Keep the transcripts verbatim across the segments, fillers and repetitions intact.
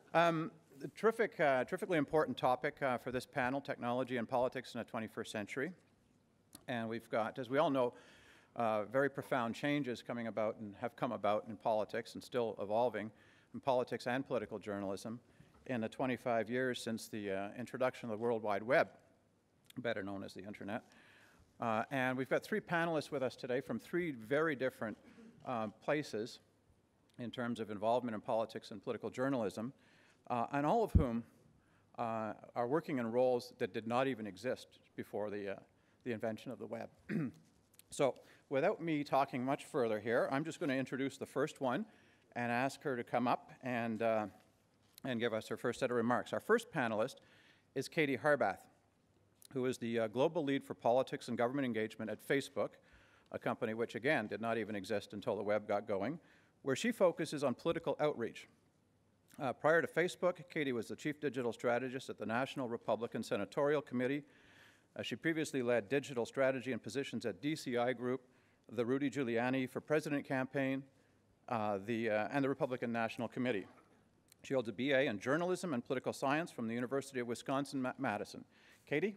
Um, terrific, uh, terrifically important topic uh, for this panel, technology and politics in the twenty-first century. And we've got, as we all know, uh, very profound changes coming about and have come about in politics and still evolving in politics and political journalism in the twenty-five years since the uh, introduction of the World Wide Web, better known as the Internet. Uh, and we've got three panelists with us today from three very different uh, places in terms of involvement in politics and political journalism, uh, and all of whom uh, are working in roles that did not even exist before the, uh, the invention of the web. So without me talking much further here, I'm just going to introduce the first one and ask her to come up and, uh, and give us her first set of remarks. Our first panelist is Kady Harbath, who is the uh, global lead for politics and government engagement at Facebook, a company which, again, did not even exist until the web got going, where she focuses on political outreach. Uh, prior to Facebook, Kady was the chief digital strategist at the National Republican Senatorial Committee. Uh, she previously led digital strategy and positions at D C I Group, the Rudy Giuliani for President campaign, uh, the, uh, and the Republican National Committee. She holds a B A in journalism and political science from the University of Wisconsin-Madison. Kady?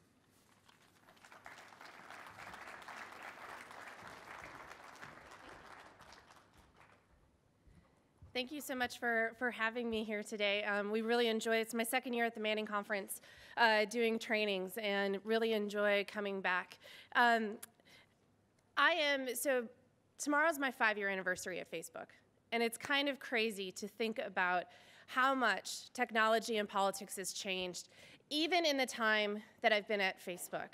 Thank you so much for, for having me here today. Um, we really enjoy, it's my second year at the Manning Conference uh, doing trainings, and really enjoy coming back. Um, I am, so tomorrow's my five-year anniversary at Facebook, and it's kind of crazy to think about how much technology and politics has changed, even in the time that I've been at Facebook.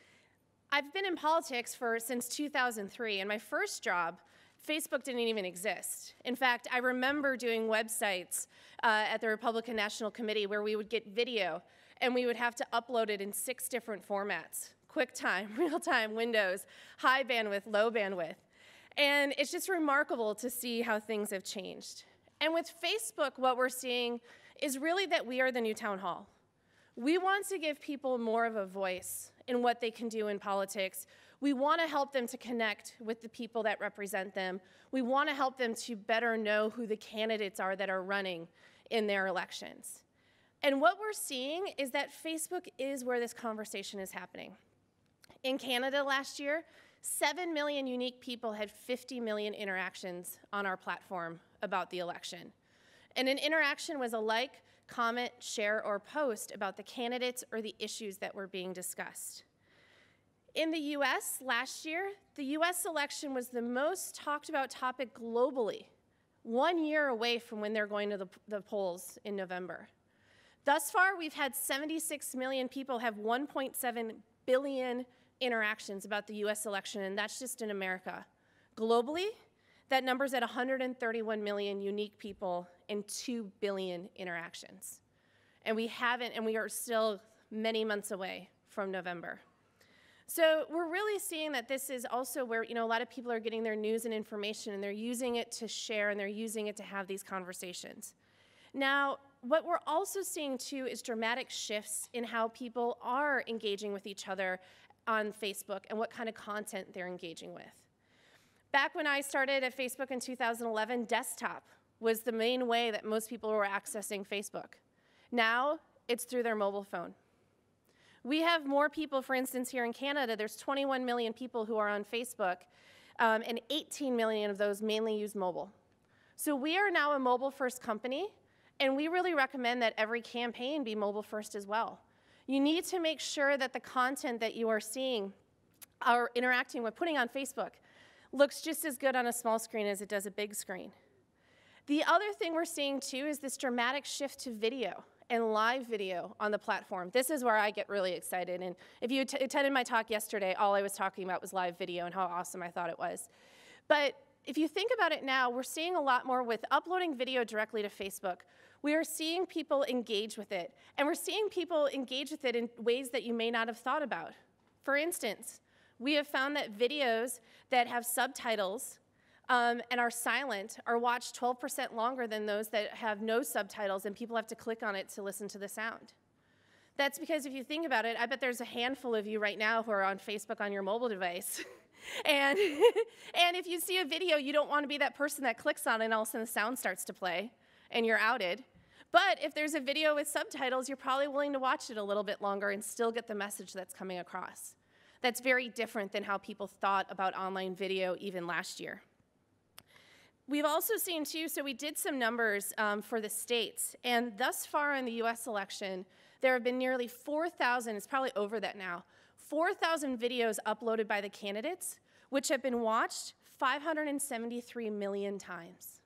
I've been in politics for since two thousand three, and my first job, Facebook didn't even exist. In fact, I remember doing websites uh, at the Republican National Committee where we would get video and we would have to upload it in six different formats: QuickTime, real-time, Windows, high bandwidth, low bandwidth. And it's just remarkable to see how things have changed. And with Facebook, what we're seeing is really that we are the new town hall. We want to give people more of a voice in what they can do in politics. We want to help them to connect with the people that represent them. We want to help them to better know who the candidates are that are running in their elections. And what we're seeing is that Facebook is where this conversation is happening. In Canada last year, seven million unique people had fifty million interactions on our platform about the election. And an interaction was a like, comment, share, or post about the candidates or the issues that were being discussed. In the U S last year, the U S election was the most talked about topic globally, one year away from when they're going to the, the polls in November. Thus far, we've had seventy-six million people have one point seven billion interactions about the U S election, and that's just in America. Globally, that number's at one hundred thirty-one million unique people and two billion interactions. And we haven't, and we are still many months away from November. So we're really seeing that this is also where, you know, a lot of people are getting their news and information, and they're using it to share, and they're using it to have these conversations. Now, what we're also seeing too is dramatic shifts in how people are engaging with each other on Facebook and what kind of content they're engaging with. Back when I started at Facebook in two thousand eleven, desktop was the main way that most people were accessing Facebook. Now, it's through their mobile phone. We have more people, for instance, here in Canada, there's twenty-one million people who are on Facebook, um, and eighteen million of those mainly use mobile. So we are now a mobile-first company, and we really recommend that every campaign be mobile-first as well. You need to make sure that the content that you are seeing or interacting with, putting on Facebook, looks just as good on a small screen as it does a big screen. The other thing we're seeing, too, is this dramatic shift to video and live video on the platform. This is where I get really excited. And if you attended my talk yesterday, all I was talking about was live video and how awesome I thought it was. But if you think about it now, we're seeing a lot more with uploading video directly to Facebook. We are seeing people engage with it. And we're seeing people engage with it in ways that you may not have thought about. For instance, we have found that videos that have subtitles Um, and are silent are watched twelve percent longer than those that have no subtitles, and people have to click on it to listen to the sound. That's because if you think about it, I bet there's a handful of you right now who are on Facebook on your mobile device. and, and if you see a video, you don't want to be that person that clicks on it and all of a sudden the sound starts to play and you're outed. But if there's a video with subtitles, you're probably willing to watch it a little bit longer and still get the message that's coming across. That's very different than how people thought about online video even last year. We've also seen too, so we did some numbers um, for the states, and thus far in the U S election, there have been nearly four thousand, it's probably over that now, four thousand videos uploaded by the candidates, which have been watched five hundred seventy-three million times.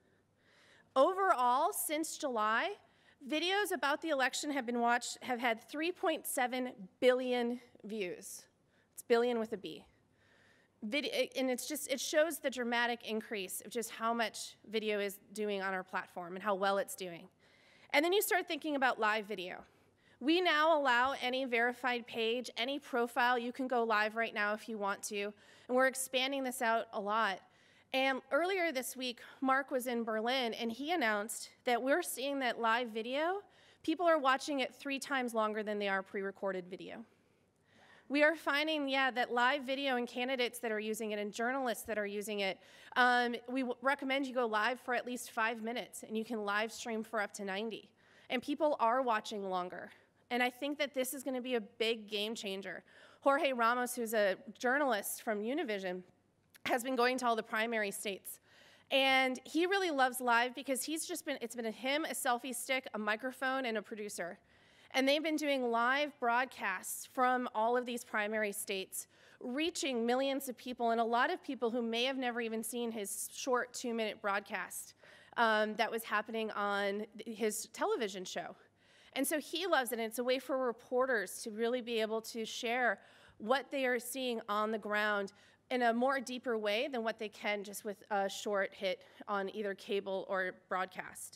Overall, since July, videos about the election have been watched, have had three point seven billion views. It's billion with a B. Video, and it's just, it shows the dramatic increase of just how much video is doing on our platform and how well it's doing. And then you start thinking about live video. We now allow any verified page, any profile, you can go live right now if you want to, and we're expanding this out a lot. And earlier this week, Mark was in Berlin, and he announced that we're seeing that live video, people are watching it three times longer than they are pre-recorded video. We are finding, yeah, that live video and candidates that are using it and journalists that are using it, um, we recommend you go live for at least five minutes, and you can live stream for up to ninety. And people are watching longer. And I think that this is going to be a big game changer. Jorge Ramos, who's a journalist from Univision, has been going to all the primary states. And he really loves live because he's just been, it's been a him, a selfie stick, a microphone, and a producer. And they've been doing live broadcasts from all of these primary states, reaching millions of people, and a lot of people who may have never even seen his short two-minute broadcast um, that was happening on his television show. And so he loves it, and it's a way for reporters to really be able to share what they are seeing on the ground in a more deeper way than what they can just with a short hit on either cable or broadcast.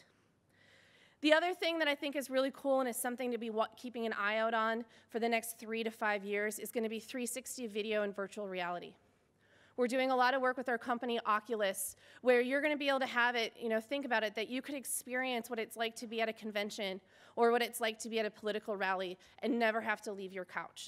The other thing that I think is really cool and is something to be keeping an eye out on for the next three to five years is going to be three sixty video and virtual reality. We're doing a lot of work with our company Oculus, where you're going to be able to have it, you know, think about it, that you could experience what it's like to be at a convention or what it's like to be at a political rally and never have to leave your couch.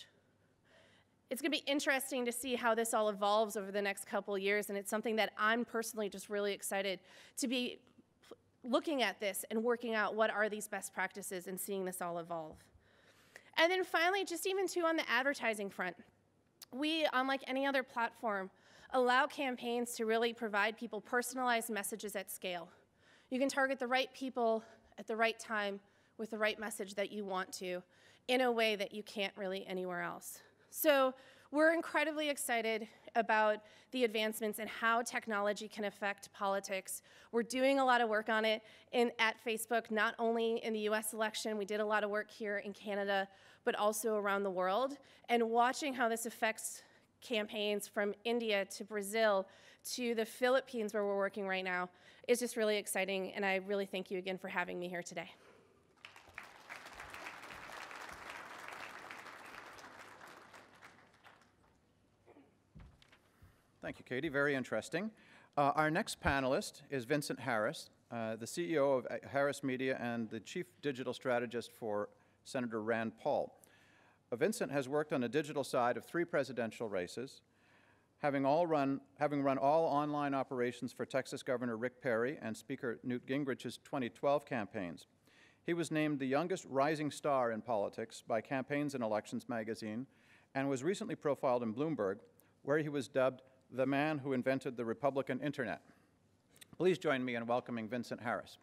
It's going to be interesting to see how this all evolves over the next couple of years, and it's something that I'm personally just really excited to be looking at this and working out what are these best practices and seeing this all evolve. And then finally, just even too on the advertising front, we, unlike any other platform, allow campaigns to really provide people personalized messages at scale. You can target the right people at the right time with the right message that you want to in a way that you can't really anywhere else. So we're incredibly excited about the advancements and how technology can affect politics. We're doing a lot of work on it in, at Facebook, not only in the U S election, we did a lot of work here in Canada, but also around the world. And watching how this affects campaigns from India to Brazil to the Philippines, where we're working right now, is just really exciting. And I really thank you again for having me here today. Thank you, Kady. Very interesting. Uh, our next panelist is Vincent Harris, uh, the C E O of Harris Media and the Chief Digital Strategist for Senator Rand Paul. Uh, Vincent has worked on the digital side of three presidential races, having, all run, having run all online operations for Texas Governor Rick Perry and Speaker Newt Gingrich's twenty twelve campaigns. He was named the youngest rising star in politics by Campaigns and Elections magazine and was recently profiled in Bloomberg, where he was dubbed the man who invented the Republican Internet. Please join me in welcoming Vincent Harris.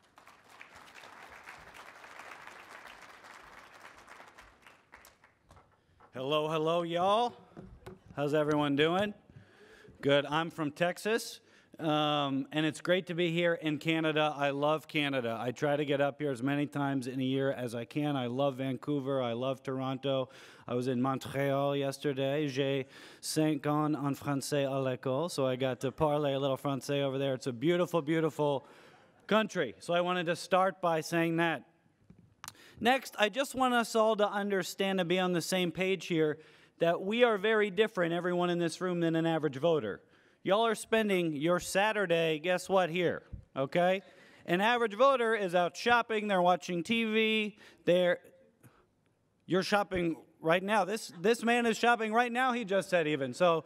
Hello, hello, y'all. How's everyone doing? Good. I'm from Texas, um, and it's great to be here in Canada. I love Canada. I try to get up here as many times in a year as I can. I love Vancouver. I love Toronto. I was in Montreal yesterday. J'ai cinq ans en français à l'école, so I got to parlay a little français over there. It's a beautiful, beautiful country. So I wanted to start by saying that. Next, I just want us all to understand and be on the same page here that we are very different, everyone in this room, than an average voter. Y'all are spending your Saturday, guess what, here, okay? An average voter is out shopping, they're watching T V, they're, you're shopping right now. This, this man is shopping right now, he just said even. So,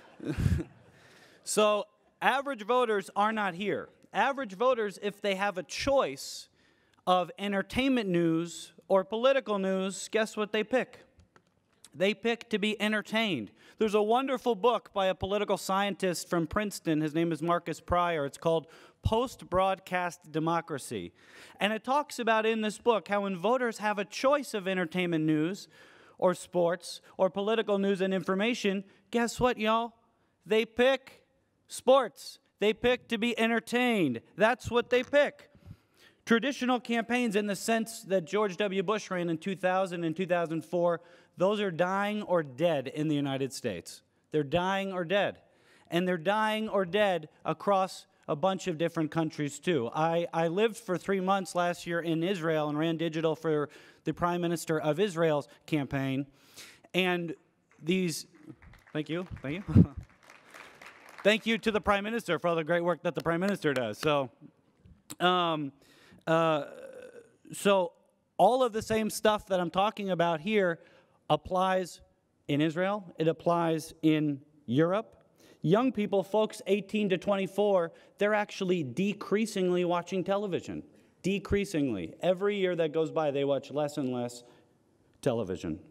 so average voters are not here. Average voters, if they have a choice of entertainment news or political news, guess what they pick? They pick to be entertained. There's a wonderful book by a political scientist from Princeton. His name is Marcus Pryor. It's called Post-Broadcast Democracy. And it talks about in this book how when voters have a choice of entertainment news or sports or political news and information, guess what, y'all? They pick sports. They pick to be entertained. That's what they pick. Traditional campaigns in the sense that George W. Bush ran in two thousand and two thousand four, those are dying or dead in the United States. They're dying or dead. And they're dying or dead across a bunch of different countries too. I, I lived for three months last year in Israel and ran digital for the Prime Minister of Israel's campaign. And these, thank you, thank you. Thank you to the Prime Minister for all the great work that the Prime Minister does. So, um, uh, so all of the same stuff that I'm talking about here applies in Israel. It applies in Europe. Young people, folks eighteen to twenty-four, they're actually decreasingly watching television. Decreasingly. Every year that goes by, they watch less and less television.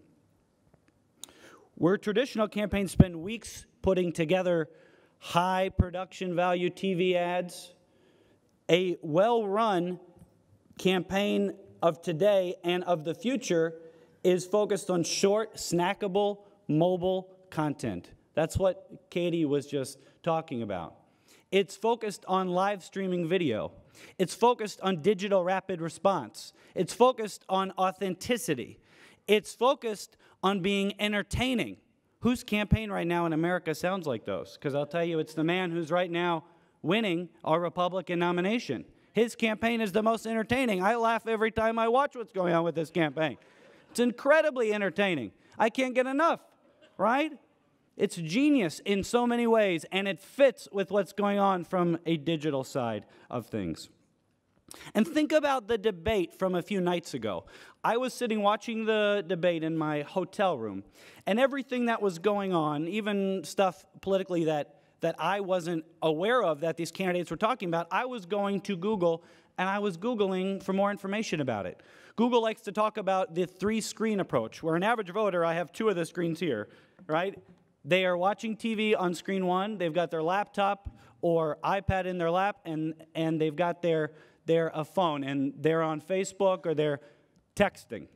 Where traditional campaigns spend weeks putting together high production value T V ads, a well-run campaign of today and of the future is focused on short, snackable, mobile content. That's what Kady was just talking about. It's focused on live streaming video. It's focused on digital rapid response. It's focused on authenticity. It's focused on being entertaining. Whose campaign right now in America sounds like those? Because I'll tell you, it's the man who's right now winning our Republican nomination. His campaign is the most entertaining. I laugh every time I watch what's going on with this campaign. It's incredibly entertaining. I can't get enough, right? It's genius in so many ways, and it fits with what's going on from a digital side of things. And think about the debate from a few nights ago. I was sitting watching the debate in my hotel room, and everything that was going on, even stuff politically that, that I wasn't aware of that these candidates were talking about, I was going to Google, and I was Googling for more information about it. Google likes to talk about the three-screen approach, where an average voter, I have two of the screens here, right? They are watching T V on screen one, they've got their laptop or iPad in their lap, and, and they've got their, their a phone, and they're on Facebook or they're texting.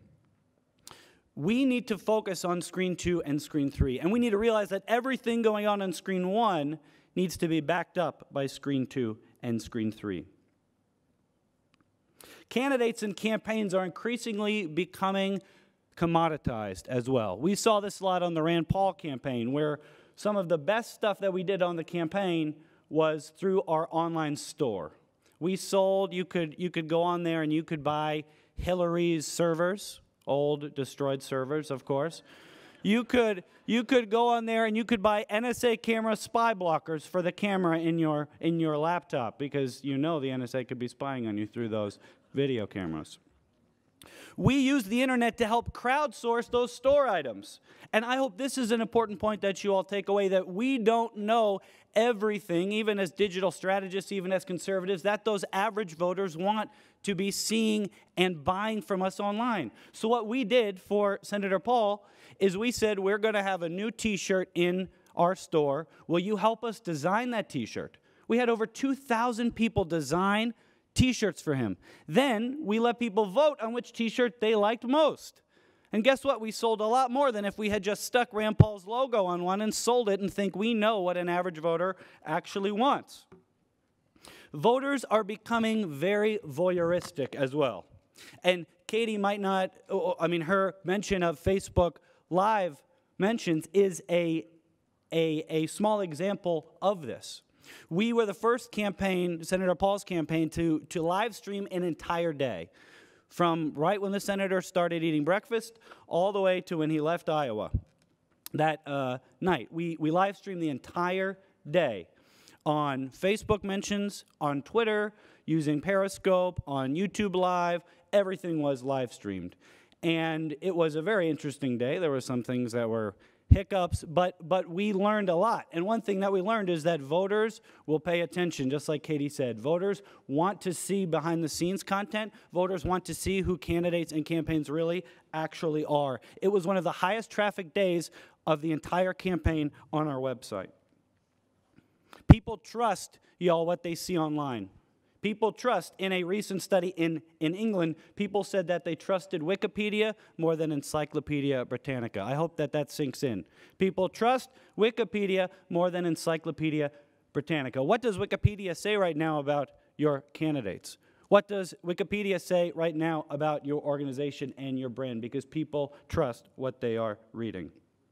We need to focus on screen two and screen three, and we need to realize that everything going on on screen one needs to be backed up by screen two and screen three. Candidates and campaigns are increasingly becoming commoditized as well. We saw this a lot on the Rand Paul campaign, where some of the best stuff that we did on the campaign was through our online store. We sold, you could, you could go on there and you could buy Hillary's servers, old destroyed servers, of course. You could, you could go on there and you could buy N S A camera spy blockers for the camera in your, in your laptop, because you know the N S A could be spying on you through those video cameras. We use the internet to help crowdsource those store items. And I hope this is an important point that you all take away, that we don't know everything, even as digital strategists, even as conservatives, that those average voters want to be seeing and buying from us online. So what we did for Senator Paul is we said, we're going to have a new t-shirt in our store. Will you help us design that t-shirt? We had over two thousand people design t-shirts for him. Then we let people vote on which t-shirt they liked most. And guess what? We sold a lot more than if we had just stuck Rand Paul's logo on one and sold it and think we know what an average voter actually wants. Voters are becoming very voyeuristic as well. And Kady might not, I mean, her mention of Facebook Live mentions is a, a, a small example of this. We were the first campaign, Senator Paul's campaign, to, to live stream an entire day. From right when the senator started eating breakfast all the way to when he left Iowa that uh, night. We, we live streamed the entire day on Facebook mentions, on Twitter, using Periscope, on YouTube Live. Everything was live streamed. And it was a very interesting day. There were some things that were hiccups, but, but we learned a lot. And one thing that we learned is that voters will pay attention, just like Kady said. Voters want to see behind-the-scenes content. Voters want to see who candidates and campaigns really actually are. It was one of the highest traffic days of the entire campaign on our website. People trust, y'all, what they see online. People trust, in a recent study in, in England, people said that they trusted Wikipedia more than Encyclopedia Britannica. I hope that that sinks in. People trust Wikipedia more than Encyclopedia Britannica. What does Wikipedia say right now about your candidates? What does Wikipedia say right now about your organization and your brand? Because people trust what they are reading.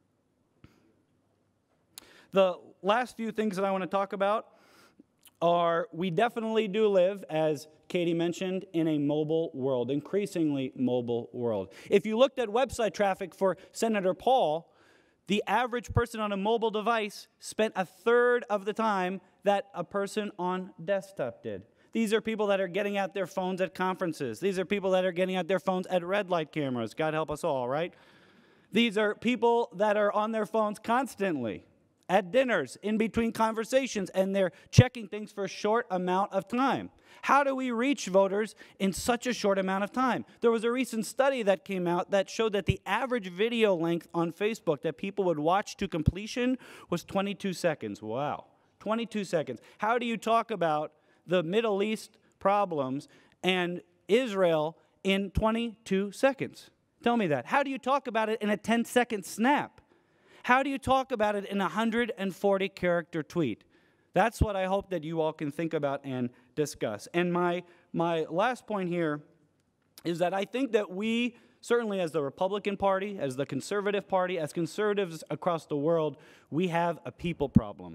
The last few things that I want to talk about are, we definitely do live, as Kady mentioned, in a mobile world, increasingly mobile world. If you looked at website traffic for Senator Paul, the average person on a mobile device spent a third of the time that a person on desktop did. These are people that are getting out their phones at conferences. These are people that are getting out their phones at red light cameras. God help us all, right? These are people that are on their phones constantly, at dinners, in between conversations, and they're checking things for a short amount of time. How do we reach voters in such a short amount of time? There was a recent study that came out that showed that the average video length on Facebook that people would watch to completion was twenty-two seconds. Wow, twenty-two seconds. How do you talk about the Middle East problems and Israel in twenty-two seconds? Tell me that. How do you talk about it in a ten second snap? How do you talk about it in a one hundred forty character tweet? That's what I hope that you all can think about and discuss. And my, my last point here is that I think that we, certainly as the Republican Party, as the conservative party, as conservatives across the world, we have a people problem.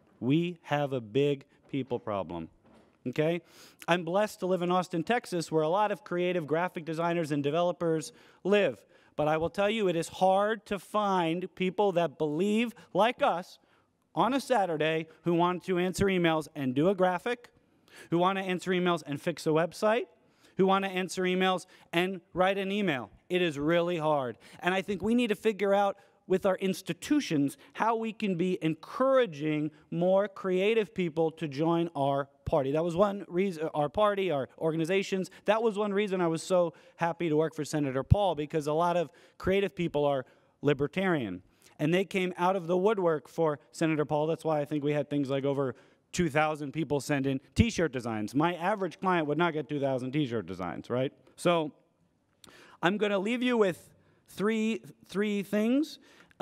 We have a big people problem. Okay? I'm blessed to live in Austin, Texas, where a lot of creative graphic designers and developers live. But I will tell you, it is hard to find people that believe, like us, on a Saturday, who want to answer emails and do a graphic, who want to answer emails and fix a website, who want to answer emails and write an email. It is really hard. And I think we need to figure out with our institutions how we can be encouraging more creative people to join our party. That was one reason, our party, our organizations, that was one reason I was so happy to work for Senator Paul, because a lot of creative people are libertarian. And they came out of the woodwork for Senator Paul. That's why I think we had things like over two thousand people send in T-shirt designs. My average client would not get two thousand T-shirt designs, right? So I'm going to leave you with three, three things.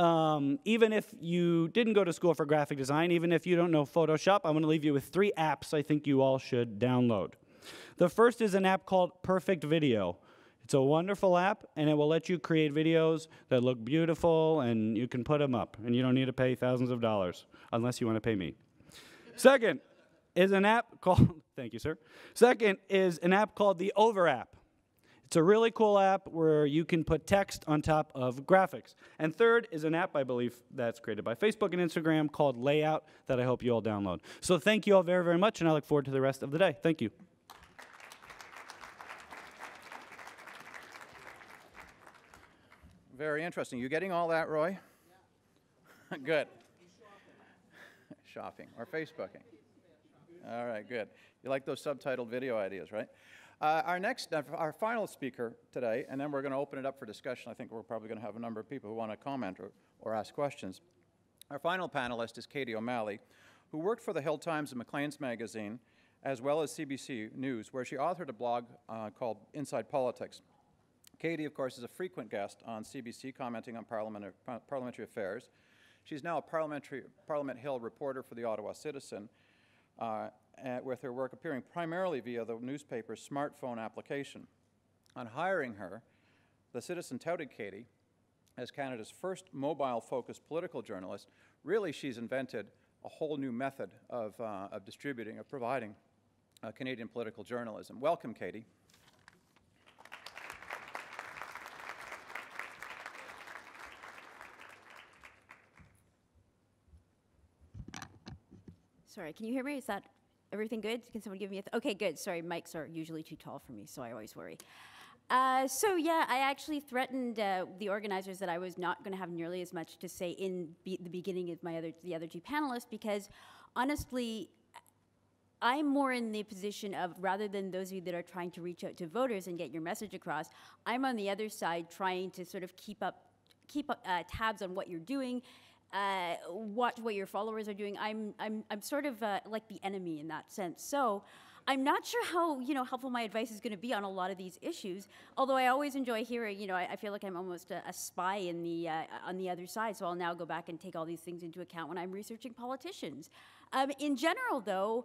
Um, even if you didn't go to school for graphic design, even if you don't know Photoshop, I'm going to leave you with three apps I think you all should download. The first is an app called Perfect Video. It's a wonderful app, and it will let you create videos that look beautiful, and you can put them up, and you don't need to pay thousands of dollars, unless you want to pay me. Second is an app called, thank you, sir. Second is an app called the Over app. It's a really cool app where you can put text on top of graphics. And third is an app, I believe, that's created by Facebook and Instagram called Layout that I hope you all download. So thank you all very, very much, and I look forward to the rest of the day. Thank you. Very interesting. You getting all that, Roy? Yeah. Good. Shopping or Facebooking. All right, good. You like those subtitled video ideas, right? Uh, our next, uh, our final speaker today, and then we're going to open it up for discussion. I think we're probably going to have a number of people who want to comment or, or ask questions. Our final panelist is Kady O'Malley, who worked for the Hill Times and Maclean's magazine, as well as C B C News, where she authored a blog uh, called Inside Politics. Kady, of course, is a frequent guest on C B C, commenting on parliamentary, parliamentary affairs. She's now a parliamentary, Parliament Hill reporter for the Ottawa Citizen, uh, with her work appearing primarily via the newspaper's smartphone application. On hiring her, the Citizen touted Kady as Canada's first mobile-focused political journalist. Really, she's invented a whole new method of, uh, of distributing, of providing uh, Canadian political journalism. Welcome, Kady. Sorry, can you hear me? Is that everything good? Can someone give me a th okay, good. Sorry, mics are usually too tall for me, so I always worry. Uh, so yeah, I actually threatened uh, the organizers that I was not going to have nearly as much to say in be the beginning of my other the other two panelists, because honestly, I'm more in the position of, rather than those of you that are trying to reach out to voters and get your message across, I'm on the other side trying to sort of keep up keep up, uh, tabs on what you're doing, uh, watch what your followers are doing. I'm I'm I'm sort of uh, like the enemy in that sense. So I'm not sure how, you know, helpful my advice is going to be on a lot of these issues, although I always enjoy hearing, you know, I, I feel like I'm almost a, a spy in the, uh, on the other side, so I'll now go back and take all these things into account when I'm researching politicians. Um, in general, though,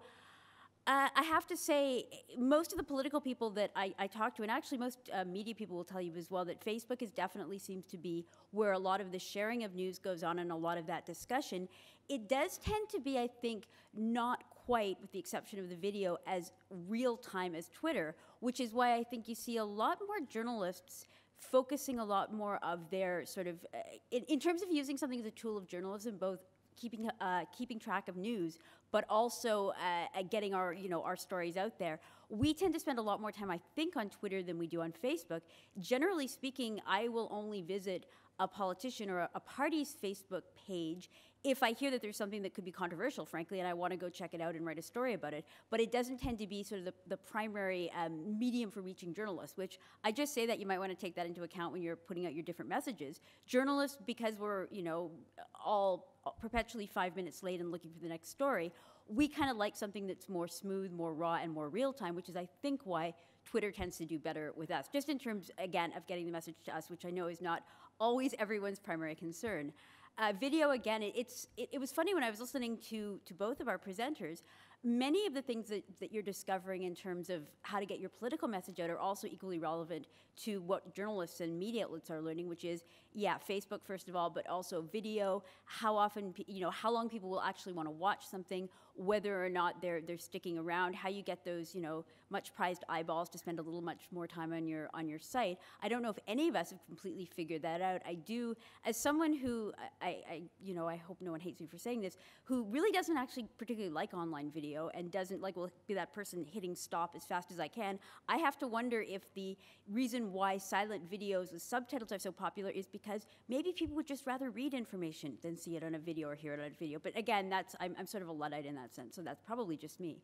Uh, I have to say, most of the political people that I, I talk to, and actually most uh, media people will tell you as well, that Facebook is definitely seems to be where a lot of the sharing of news goes on and a lot of that discussion. It does tend to be, I think, not quite, with the exception of the video, as real time as Twitter, which is why I think you see a lot more journalists focusing a lot more of their sort of, uh, in, in terms of using something as a tool of journalism, both keeping uh, keeping track of news, but also uh, getting our you know our stories out there. We tend to spend a lot more time, I think, on Twitter than we do on Facebook. Generally speaking, I will only visit a politician or a, a party's Facebook page if I hear that there's something that could be controversial, frankly, and I want to go check it out and write a story about it. But it doesn't tend to be sort of the, the primary um, medium for reaching journalists, which I just say that you might want to take that into account when you're putting out your different messages. Journalists, because we're, you know, all perpetually five minutes late and looking for the next story, we kind of like something that's more smooth, more raw, and more real time, which is, I think, why Twitter tends to do better with us, just in terms, again, of getting the message to us, which I know is not always everyone's primary concern. Uh, video, again, it, it's, it, it was funny when I was listening to, to both of our presenters. Many of the things that, that you're discovering in terms of how to get your political message out are also equally relevant to what journalists and media outlets are learning, which is, yeah, Facebook, first of all, but also video, how often, you know, how long people will actually want to watch something, whether or not they're, they're sticking around, how you get those, you know, much prized eyeballs to spend a little much more time on your, on your site. I don't know if any of us have completely figured that out. I do, as someone who, I, I you know, I hope no one hates me for saying this, who really doesn't actually particularly like online video and doesn't like, will be that person hitting stop as fast as I can, I have to wonder if the reason why silent videos with subtitles are so popular is because maybe people would just rather read information than see it on a video or hear it on a video. But again, that's, I'm, I'm sort of a Luddite in that sense, so that's probably just me.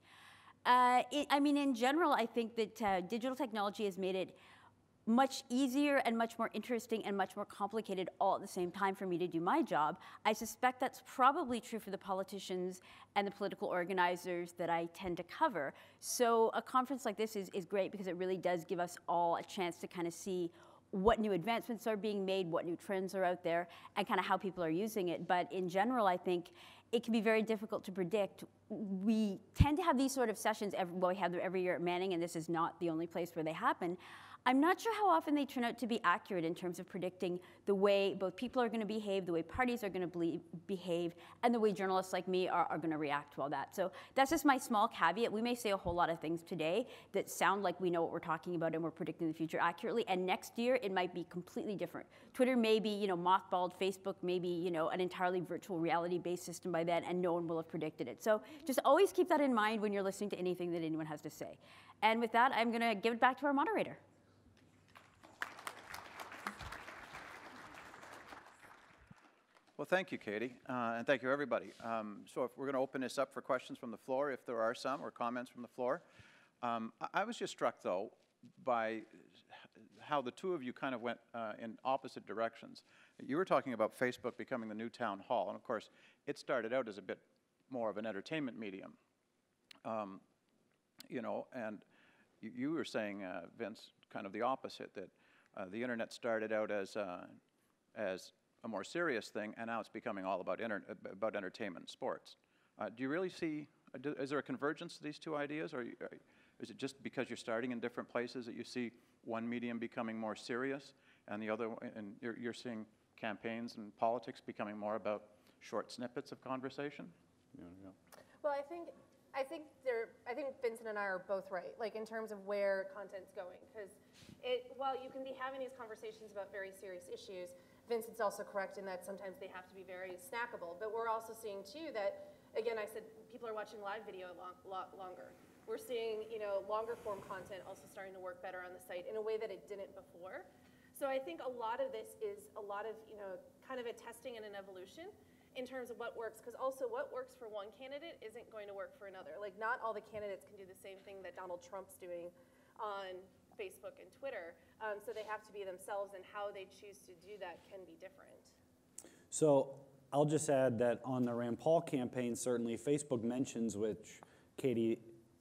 Uh, it, I mean, in general, I think that uh, digital technology has made it much easier and much more interesting and much more complicated all at the same time for me to do my job. I suspect that's probably true for the politicians and the political organizers that I tend to cover. So a conference like this is, is great because it really does give us all a chance to kind of see what new advancements are being made, what new trends are out there, and kind of how people are using it. But in general, I think it can be very difficult to predict. We tend to have these sort of sessions, every, well, we have them every year at Manning, and this is not the only place where they happen. I'm not sure how often they turn out to be accurate in terms of predicting the way both people are going to behave, the way parties are going to behave, and the way journalists like me are, are going to react to all that. So that's just my small caveat. We may say a whole lot of things today that sound like we know what we're talking about and we're predicting the future accurately, and next year it might be completely different. Twitter may be, you know, mothballed, Facebook may be, you know, an entirely virtual reality-based system by then, and no one will have predicted it. So just always keep that in mind when you're listening to anything that anyone has to say. And with that, I'm going to give it back to our moderator. Well, thank you, Kady, uh, and thank you, everybody. Um, so if we're going to open this up for questions from the floor, if there are some, or comments from the floor. Um, I, I was just struck, though, by how the two of you kind of went uh, in opposite directions. You were talking about Facebook becoming the new town hall, and of course, it started out as a bit more of an entertainment medium. Um, you know, and you, you were saying, uh, Vince, kind of the opposite, that uh, the internet started out as, uh, as a more serious thing, and now it's becoming all about, inter about entertainment and sports. Uh, do you really see, uh, do, is there a convergence to these two ideas, or, you, or is it just because you're starting in different places that you see one medium becoming more serious, and the other, and you're, you're seeing campaigns and politics becoming more about short snippets of conversation? You wanna go? Well, I think, I think there, I think Vincent and I are both right, like in terms of where content's going, because it, while you can be having these conversations about very serious issues, Vincent's also correct in that sometimes they have to be very snackable, but we're also seeing too that, again, I said people are watching live video a long, lot longer. we're seeing, you know, longer form content also starting to work better on the site in a way that it didn't before. So I think a lot of this is a lot of, you know, kind of a testing and an evolution in terms of what works, because also what works for one candidate isn't going to work for another. Like, not all the candidates can do the same thing that Donald Trump's doing on Facebook and Twitter. Um, so they have to be themselves, and how they choose to do that can be different. So I'll just add that on the Rand Paul campaign, certainly Facebook mentions, which Kady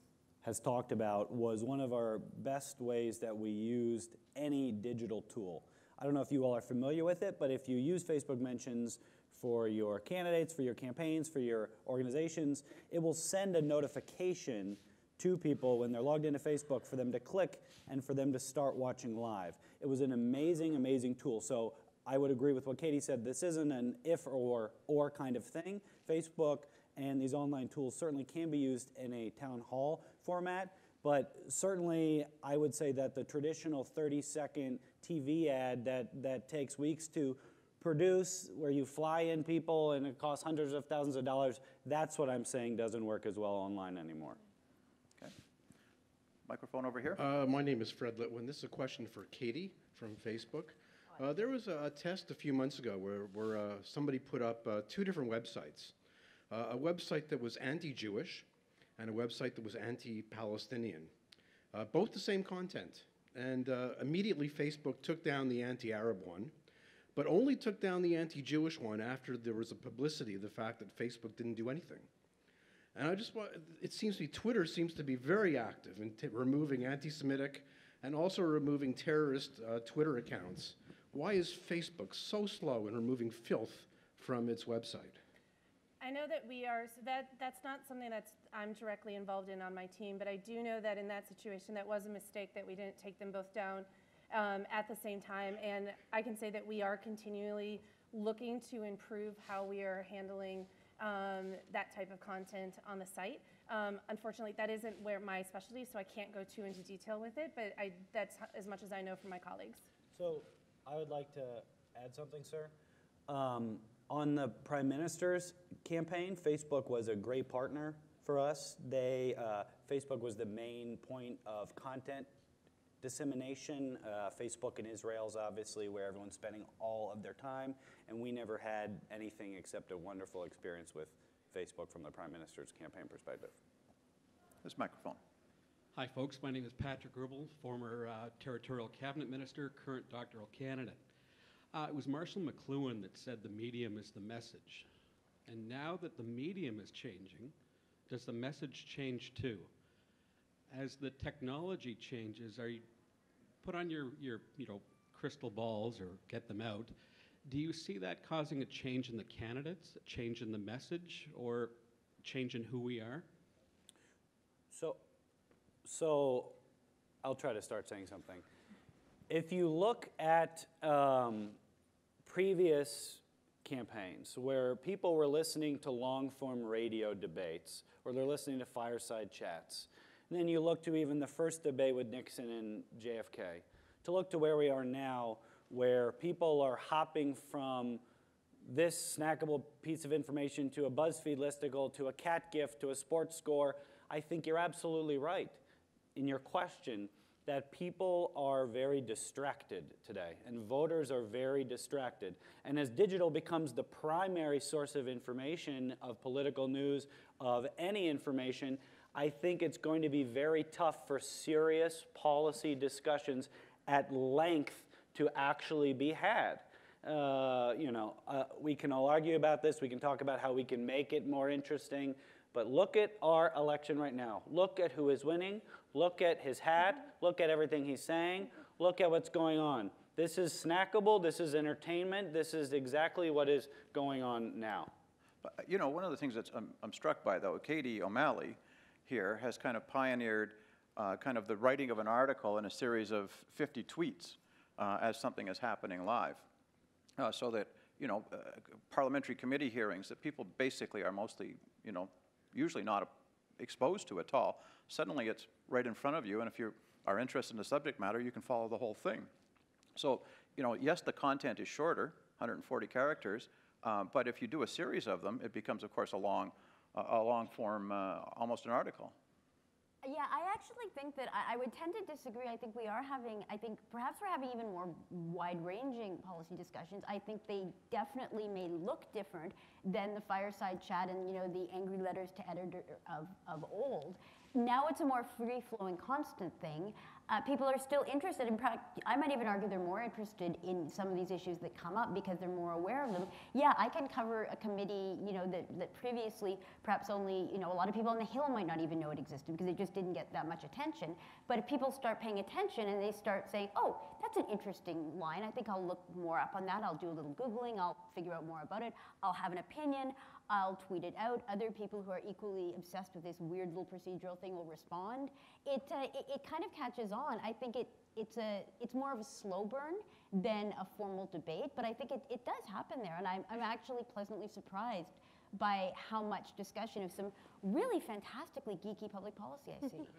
has talked about, was one of our best ways that we used any digital tool. I don't know if you all are familiar with it, but if you use Facebook mentions for your candidates, for your campaigns, for your organizations, it will send a notification to people when they're logged into Facebook for them to click and for them to start watching live. It was an amazing, amazing tool. So I would agree with what Kady said. This isn't an if or or kind of thing. Facebook and these online tools certainly can be used in a town hall format, but certainly I would say that the traditional thirty second T V ad that, that takes weeks to produce, where you fly in people and it costs hundreds of thousands of dollars, that's what I'm saying doesn't work as well online anymore. Okay. Microphone over here. Uh, my name is Fred Litwin. This is a question for Kady from Facebook. Uh, there was a, a test a few months ago where, where uh, somebody put up uh, two different websites. Uh, a website that was anti-Jewish and a website that was anti-Palestinian. Uh, both the same content. And uh, immediately Facebook took down the anti-Arab one, but only took down the anti-Jewish one after there was a publicity of the fact that Facebook didn't do anything. And I just want, it seems to me Twitter seems to be very active in t removing anti-Semitic and also removing terrorist uh, Twitter accounts. Why is Facebook so slow in removing filth from its website? I know that we are, so that, that's not something that's I'm directly involved in on my team, but I do know that in that situation that was a mistake that we didn't take them both down um, at the same time. And I can say that we are continually looking to improve how we are handling um, that type of content on the site. Um, unfortunately, that isn't where my specialty, so I can't go too into detail with it, but I, that's as much as I know from my colleagues. So I would like to add something, sir. Um, on the Prime Minister's campaign, Facebook was a great partner for us. They, uh, Facebook was the main point of content dissemination. Uh, Facebook in Israel is obviously where everyone's spending all of their time, and we never had anything except a wonderful experience with Facebook from the Prime Minister's campaign perspective. This microphone. Hi, folks. My name is Patrick Grubel, former uh, Territorial Cabinet Minister, current doctoral candidate. Uh, it was Marshall McLuhan that said the medium is the message. And now that the medium is changing, does the message change too? As the technology changes, are you, put on your, your you know, crystal balls or get them out, do you see that causing a change in the candidates, a change in the message, or change in who we are? So, so I'll try to start saying something. If you look at um, previous campaigns where people were listening to long-form radio debates or they're listening to fireside chats, and then you look to even the first debate with Nixon and J F K, to look to where we are now where people are hopping from this snackable piece of information to a BuzzFeed listicle to a cat gift to a sports score, I think you're absolutely right in your question that people are very distracted today, and voters are very distracted. And as digital becomes the primary source of information, of political news, of any information, I think it's going to be very tough for serious policy discussions at length to actually be had. Uh, you know, uh, we can all argue about this, we can talk about how we can make it more interesting, but look at our election right now. Look at who is winning. Look at his hat. Look at everything he's saying. Look at what's going on. This is snackable. This is entertainment. This is exactly what is going on now. But, you know, one of the things that I'm, I'm struck by, though, Kady O'Malley here has kind of pioneered uh, kind of the writing of an article in a series of fifty tweets uh, as something is happening live. Uh, so that, you know, uh, parliamentary committee hearings that people basically are mostly, you know, usually not exposed to at all, suddenly it's right in front of you, and if you are interested in the subject matter, you can follow the whole thing. So, you know, yes, the content is shorter, one hundred forty characters, um, but if you do a series of them, it becomes, of course, a long, uh, a long form, uh, almost an article. Yeah, I actually think that I, I would tend to disagree. I think we are having, I think perhaps we're having even more wide-ranging policy discussions. I think they definitely may look different than the fireside chat and, you know, the angry letters to editor of, of old. Now it's a more free-flowing, constant thing. Uh, people are still interested in, prac- I might even argue they're more interested in some of these issues that come up because they're more aware of them. Yeah, I can cover a committee, you know, that, that previously perhaps only, you know, a lot of people on the Hill might not even know it existed because it just didn't get that much attention. But if people start paying attention and they start saying, oh, that's an interesting line, I think I'll look more up on that, I'll do a little Googling, I'll figure out more about it, I'll have an opinion, I'll tweet it out. Other people who are equally obsessed with this weird little procedural thing will respond. It, uh, it, it kind of catches on. I think it, it's, a, it's more of a slow burn than a formal debate, but I think it, it does happen there, and I'm, I'm actually pleasantly surprised by how much discussion of some really fantastically geeky public policy I see.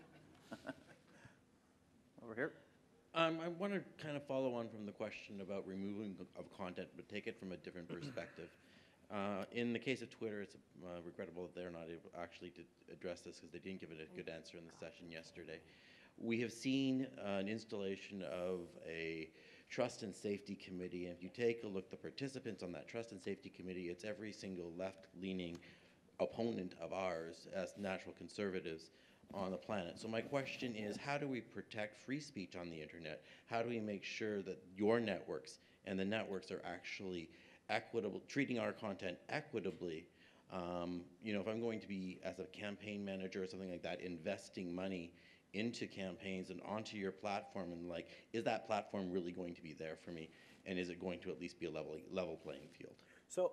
Over here. Um, I want to kind of follow on from the question about removing of content, but take it from a different perspective. Uh, in the case of Twitter, it's uh, regrettable that they're not able actually to address this because they didn't give it a good answer in the session yesterday. We have seen uh, an installation of a Trust and Safety Committee, and if you take a look at the participants on that Trust and Safety Committee, it's every single left-leaning opponent of ours as natural conservatives on the planet. So my question is, how do we protect free speech on the internet? How do we make sure that your networks and the networks are actually equitable, treating our content equitably? Um, you know, if I'm going to be, as a campaign manager or something like that, investing money into campaigns and onto your platform, and like, is that platform really going to be there for me? And is it going to at least be a level, level playing field? So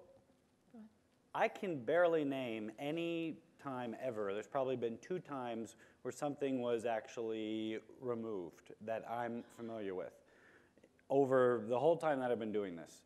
I can barely name any time ever. There's probably been two times where something was actually removed that I'm familiar with over the whole time that I've been doing this.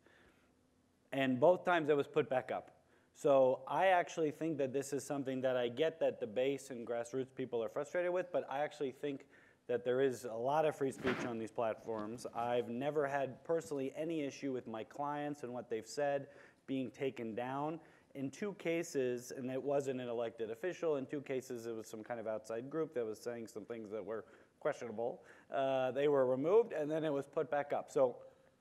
And both times it was put back up. So I actually think that this is something that I get that the base and grassroots people are frustrated with, but I actually think that there is a lot of free speech on these platforms. I've never had personally any issue with my clients and what they've said being taken down. In two cases, and it wasn't an elected official, in two cases it was some kind of outside group that was saying some things that were questionable. Uh, they were removed and then it was put back up. So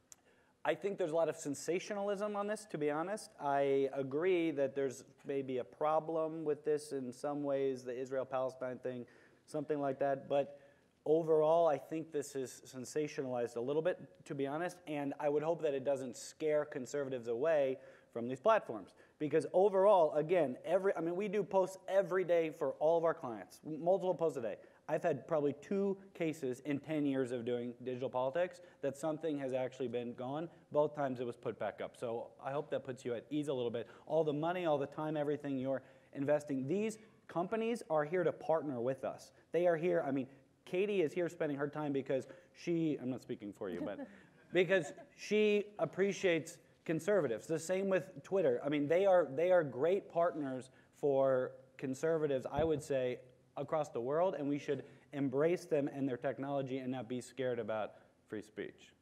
I think there's a lot of sensationalism on this, to be honest. I agree that there's maybe a problem with this in some ways, the Israel-Palestine thing, something like that. But overall, I think this is sensationalized a little bit, to be honest. And I would hope that it doesn't scare conservatives away from these platforms. Because overall, again, every I mean, we do posts every day for all of our clients, multiple posts a day. I've had probably two cases in ten years of doing digital politics that something has actually been gone. Both times it was put back up. So I hope that puts you at ease a little bit. All the money, all the time, everything you're investing, these companies are here to partner with us. They are here, I mean, Kady is here spending her time because she, I'm not speaking for you, but because she appreciates conservatives. The same with Twitter. I mean, they are, they are great partners for conservatives, I would say, across the world, and we should embrace them and their technology and not be scared about free speech.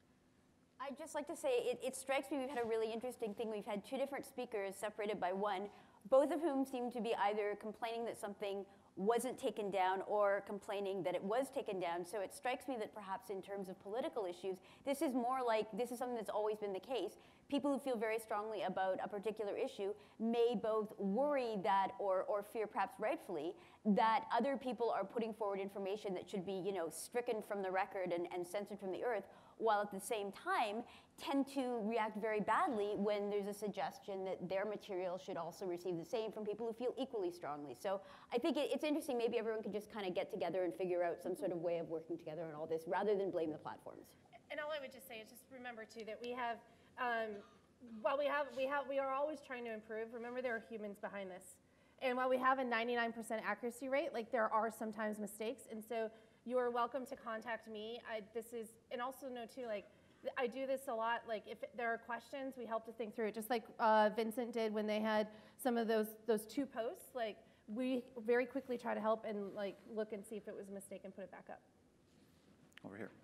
I'd just like to say, it, it strikes me we've had a really interesting thing. We've had two different speakers separated by one, both of whom seem to be either complaining that something wasn't taken down or complaining that it was taken down. So it strikes me that perhaps in terms of political issues, this is more like, this is something that's always been the case. People who feel very strongly about a particular issue may both worry that, or, or fear perhaps rightfully, that other people are putting forward information that should be, you know, stricken from the record and, and censored from the earth, while at the same time tend to react very badly when there's a suggestion that their material should also receive the same from people who feel equally strongly. So I think it, it's interesting, maybe everyone could just kind of get together and figure out some sort of way of working together on all this, rather than blame the platforms. And all I would just say is just remember too that we have, um, while we have, we have, we are always trying to improve, remember there are humans behind this. And while we have a ninety-nine percent accuracy rate, like there are sometimes mistakes, and so you are welcome to contact me. I, this is, and also know too, like, I do this a lot, like if there are questions, we help to think through it, just like uh, Vincent did when they had some of those those two posts, like we very quickly try to help and like look and see if it was a mistake and put it back up. Over here.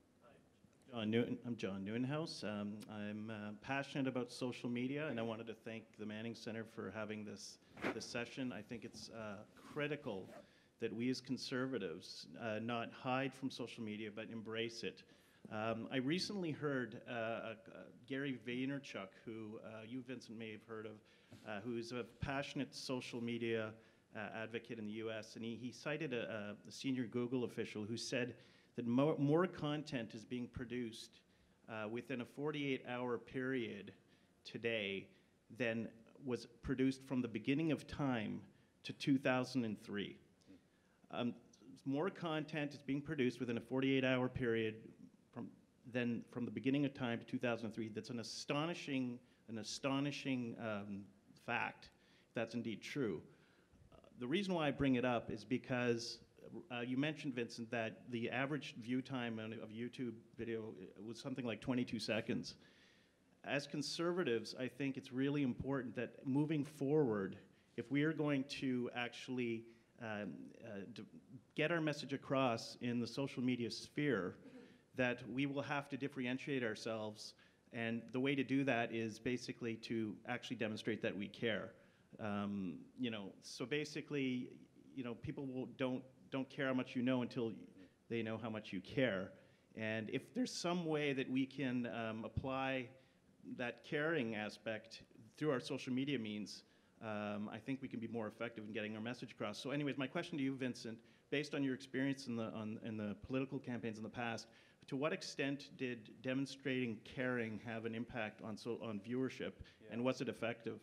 John Newton, I'm John Newtonhouse. Um, I'm uh, passionate about social media, and I wanted to thank the Manning Center for having this, this session. I think it's uh, critical that we as conservatives uh, not hide from social media, but embrace it. Um, I recently heard uh, uh, Gary Vaynerchuk, who uh, you, Vincent, may have heard of, uh, who's a passionate social media uh, advocate in the U S, and he, he cited a, a senior Google official who said that more, more content is being produced uh, within a forty-eight hour period today than was produced from the beginning of time to two thousand three. Um, more content is being produced within a forty-eight hour period from than from the beginning of time to two thousand three. That's an astonishing, an astonishing um, fact, if that's indeed true. Uh, the reason why I bring it up is because uh, you mentioned, Vincent, that the average view time on, of YouTube video was something like twenty-two seconds. As conservatives, I think it's really important that moving forward, if we are going to actually um, uh, get our message across in the social media sphere, that we will have to differentiate ourselves, and the way to do that is basically to actually demonstrate that we care. Um, you know, so basically, you know, people will, don't don't care how much you know until they know how much you care. And if there's some way that we can um, apply that caring aspect through our social media means, um, I think we can be more effective in getting our message across. So anyways, my question to you, Vincent, based on your experience in the, on, in the political campaigns in the past, to what extent did demonstrating caring have an impact on, so, on viewership, yeah. and was it effective?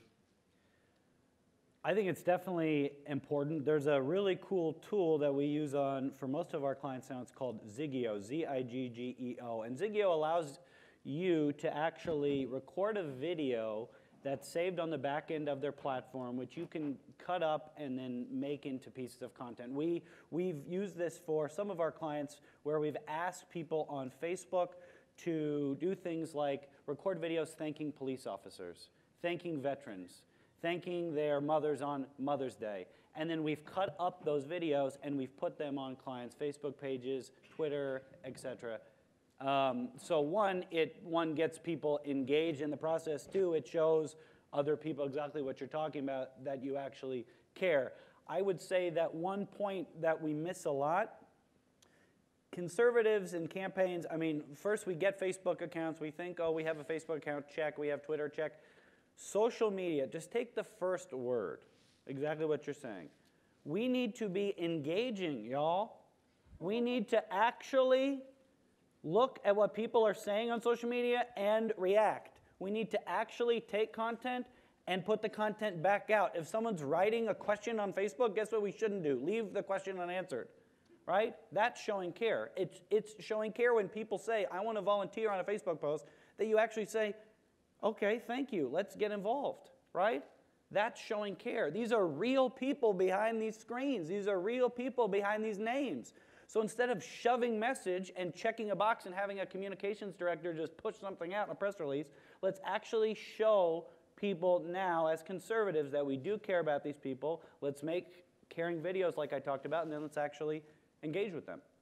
I think it's definitely important. There's a really cool tool that we use on, for most of our clients now, it's called Zigio, Z I G G E O. And Zigio allows you to actually record a video that's saved on the back end of their platform, which you can cut up and then make into pieces of content. We, we've used this for some of our clients where we've asked people on Facebook to do things like record videos thanking police officers, thanking veterans, thanking their mothers on Mother's Day. And then we've cut up those videos and we've put them on clients' Facebook pages, Twitter, et cetera. Um, so one, it one gets people engaged in the process. Two, it shows other people exactly what you're talking about, that you actually care. I would say that one point that we miss a lot, conservatives in campaigns, I mean, first we get Facebook accounts. We think, oh, we have a Facebook account, check. We have Twitter, check. Social media, just take the first word, exactly what you're saying. We need to be engaging, y'all. We need to actually look at what people are saying on social media and react. We need to actually take content and put the content back out. If someone's writing a question on Facebook, guess what we shouldn't do? Leave the question unanswered, right? That's showing care. It's, it's showing care when people say, I want to volunteer on a Facebook post, that you actually say, okay, thank you, let's get involved, right? That's showing care. These are real people behind these screens. These are real people behind these names. So instead of shoving message and checking a box and having a communications director just push something out in a press release, let's actually show people now as conservatives that we do care about these people. Let's make caring videos like I talked about, and then let's actually engage with them.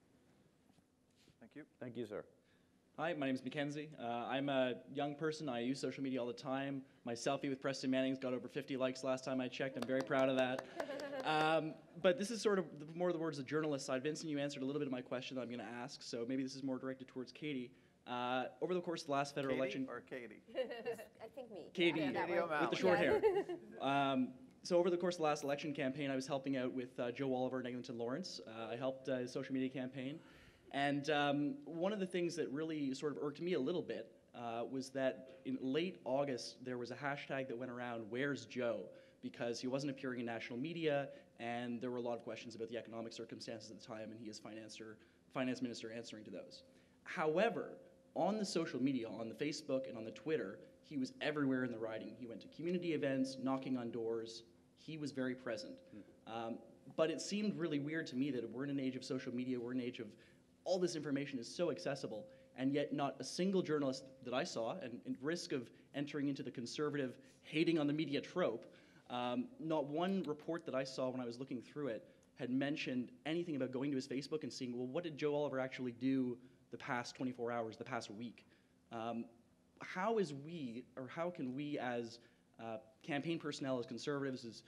Thank you. Thank you, sir. Hi, my name is Mackenzie. Uh, I'm a young person. I use social media all the time. My selfie with Preston Manning's got over fifty likes last time I checked. I'm very proud of that. Um, but this is sort of the, more the words of the journalist side. Vincent, you answered a little bit of my question that I'm going to ask, so maybe this is more directed towards Kady. Uh, over the course of the last federal Kady election... or Kady? I think me. Kady, Yeah, Kady with the short hair. Um, so over the course of the last election campaign, I was helping out with uh, Joe Oliver and Eglinton Lawrence. Uh, I helped uh, his social media campaign. And um, one of the things that really sort of irked me a little bit uh, was that in late August, there was a hashtag that went around, "Where's Joe?" because he wasn't appearing in national media, and there were a lot of questions about the economic circumstances at the time, and he is financer, finance minister answering to those. However, on the social media, on the Facebook and on the Twitter, he was everywhere in the riding. He went to community events, knocking on doors. He was very present. Mm. Um, but it seemed really weird to me that we're in an age of social media, we're in an age of all this information is so accessible, and yet not a single journalist that I saw, and at risk of entering into the conservative hating on the media trope, um, not one report that I saw when I was looking through it had mentioned anything about going to his Facebook and seeing, well, what did Joe Oliver actually do the past twenty-four hours, the past week? Um, how is we, or how can we as uh, campaign personnel, as conservatives, as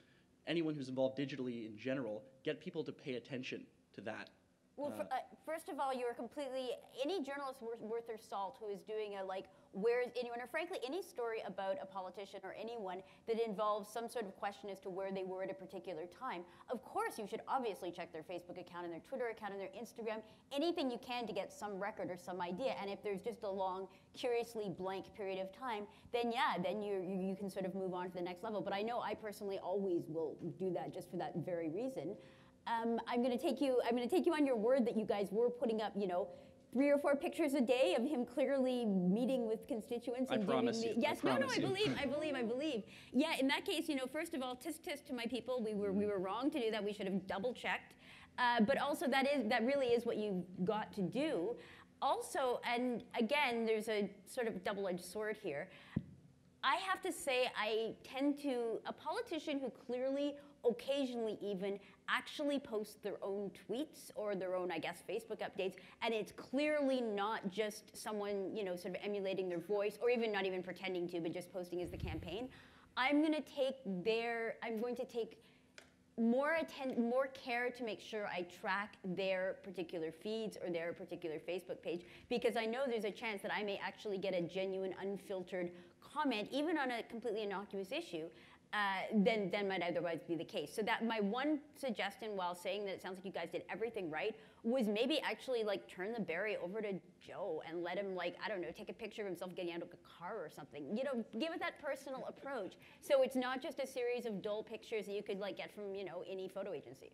anyone who's involved digitally in general, get people to pay attention to that. Well, for, uh, first of all, you're completely, any journalist worth, worth their salt who is doing a, like, where's anyone, or frankly, any story about a politician or anyone that involves some sort of question as to where they were at a particular time, of course you should obviously check their Facebook account and their Twitter account and their Instagram, anything you can to get some record or some idea. And if there's just a long, curiously blank period of time, then yeah, then you, you, you can sort of move on to the next level. But I know I personally always will do that just for that very reason. Um, I'm going to take you. I'm going to take you on your word that you guys were putting up, you know, three or four pictures a day of him clearly meeting with constituents. I and promise giving you. the, yes, I no, no, promise I you. believe, I believe, I believe. Yeah, in that case, you know, first of all, tisk tisk to my people. We were we were wrong to do that. We should have double checked. Uh, but also, that is that really is what you've got to do. Also, and again, there's a sort of double-edged sword here. I have to say, I tend to a politician who clearly, occasionally even, actually post their own tweets or their own, I guess, Facebook updates, and it's clearly not just someone, you know, sort of emulating their voice, or even not even pretending to, but just posting as the campaign. I'm going to take their, I'm going to take more atten- more care to make sure I track their particular feeds or their particular Facebook page, because I know there's a chance that I may actually get a genuine, unfiltered comment, even on a completely innocuous issue, uh, than, than might otherwise be the case. So that my one suggestion, while saying that it sounds like you guys did everything right, was maybe actually like turn the berry over to Joe and let him, like, I don't know, take a picture of himself getting out of a car or something. You know, give it that personal approach. So it's not just a series of dull pictures that you could like get from, you know, any photo agency.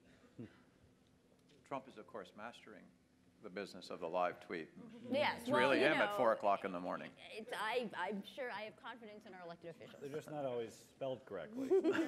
Trump is, of course, mastering the business of the live tweet. Yes, It's well, really you him know, at four o'clock in the morning. It's, I, I'm sure I have confidence in our elected officials. They're just not always spelled correctly.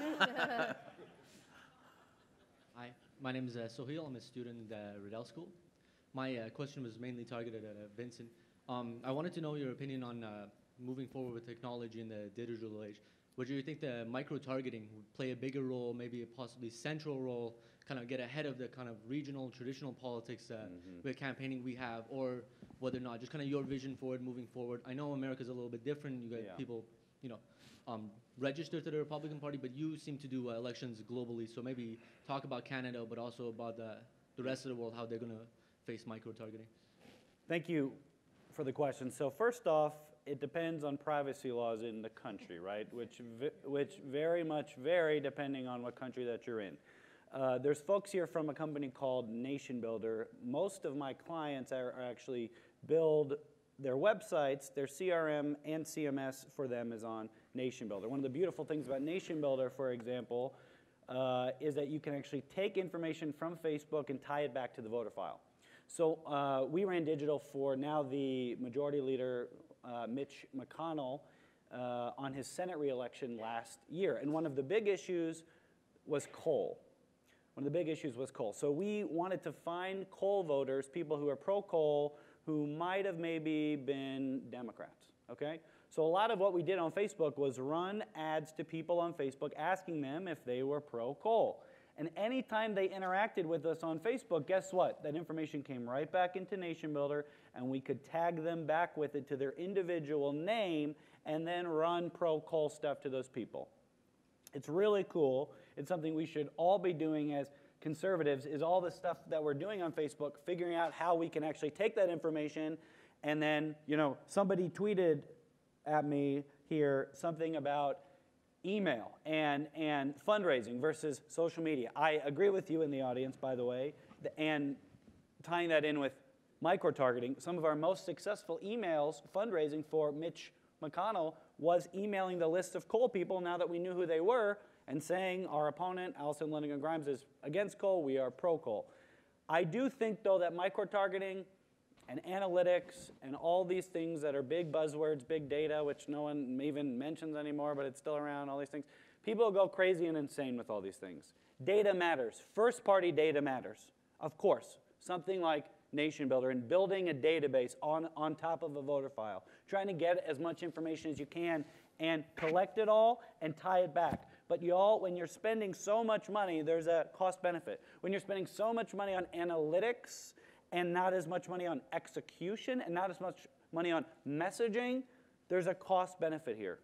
Hi, my name is uh, Sohail. I'm a student in the Riddell School. My uh, question was mainly targeted at uh, Vincent. Um, I wanted to know your opinion on uh, moving forward with technology in the digital age. Would you think the micro-targeting would play a bigger role, maybe a possibly central role, kind of get ahead of the kind of regional, traditional politics uh, mm-hmm. with campaigning we have, or whether or not, just kind of your vision for it moving forward? I know America's a little bit different. You got yeah. people, you know, um, register to the Republican Party, but you seem to do uh, elections globally. So maybe talk about Canada, but also about the, the rest of the world, how they're going to face micro-targeting. Thank you for the question. So first off, it depends on privacy laws in the country, right? Which, which very much vary depending on what country that you're in. Uh, there's folks here from a company called Nation Builder. Most of my clients are, are actually build their websites, their C R M and C M S for them is on Nation Builder. One of the beautiful things about Nation Builder, for example, uh, is that you can actually take information from Facebook and tie it back to the voter file. So uh, we ran digital for now the majority leader, uh, Mitch McConnell, uh, on his Senate reelection last year. And one of the big issues was coal. One of the big issues was coal. So we wanted to find coal voters, people who are pro-coal, who might have maybe been Democrats, okay? So a lot of what we did on Facebook was run ads to people on Facebook asking them if they were pro-coal. And anytime they interacted with us on Facebook, guess what? That information came right back into Nation Builder, and we could tag them back with it to their individual name and then run pro-coal stuff to those people. It's really cool. It's something we should all be doing as conservatives, is all the stuff that we're doing on Facebook, figuring out how we can actually take that information. And then, you know, somebody tweeted at me here something about email and, and fundraising versus social media. I agree with you in the audience, by the way, and tying that in with micro-targeting. Some of our most successful emails fundraising for Mitch McConnell was emailing the list of coal people now that we knew who they were and saying our opponent, Allison Lundigan Grimes, is against coal, we are pro-coal. I do think, though, that micro-targeting and analytics and all these things that are big buzzwords, big data, which no one even mentions anymore, but it's still around, all these things, people go crazy and insane with all these things. Data matters. First-party data matters, of course. Something like Nation Builder and building a database on, on top of a voter file, trying to get as much information as you can and collect it all and tie it back. But y'all, when you're spending so much money, there's a cost benefit. When you're spending so much money on analytics and not as much money on execution and not as much money on messaging, there's a cost benefit here.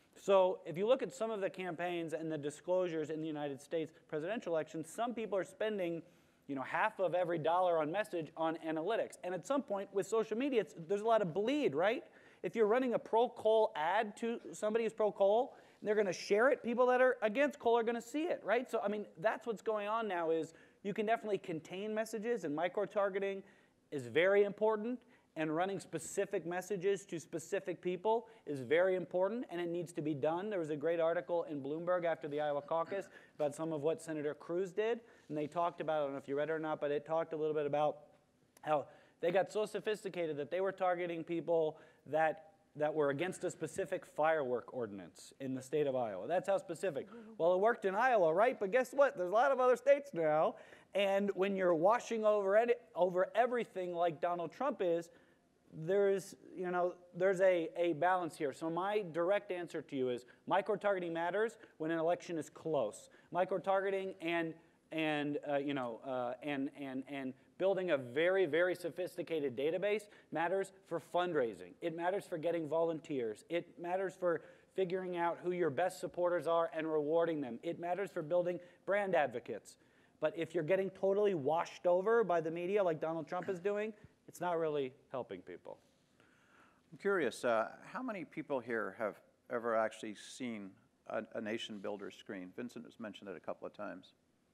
So if you look at some of the campaigns and the disclosures in the United States presidential elections, some people are spending, you know, half of every dollar on message on analytics. And at some point with social media, it's, there's a lot of bleed, right? If you're running a pro-coal ad to somebody who's pro-coal, and they're going to share it, people that are against coal are going to see it, right? So, I mean, that's what's going on now is you can definitely contain messages, and micro-targeting is very important, and running specific messages to specific people is very important, and it needs to be done. There was a great article in Bloomberg after the Iowa caucus about some of what Senator Cruz did, and they talked about, I don't know if you read it or not, but it talked a little bit about how they got so sophisticated that they were targeting people that that were against a specific firework ordinance in the state of Iowa. That's how specific. Well, it worked in Iowa, right? But guess what? There's a lot of other states now, and when you're washing over ed- over everything like Donald Trump is, there's, you know, there's a, a balance here. So my direct answer to you is micro-targeting matters when an election is close. Micro-targeting and and uh, you know uh, and and and building a very, very sophisticated database matters for fundraising. It matters for getting volunteers. It matters for figuring out who your best supporters are and rewarding them. It matters for building brand advocates. But if you're getting totally washed over by the media like Donald Trump is doing, it's not really helping people. I'm curious, uh, how many people here have ever actually seen a, a nation builder screen? Vincent has mentioned it a couple of times.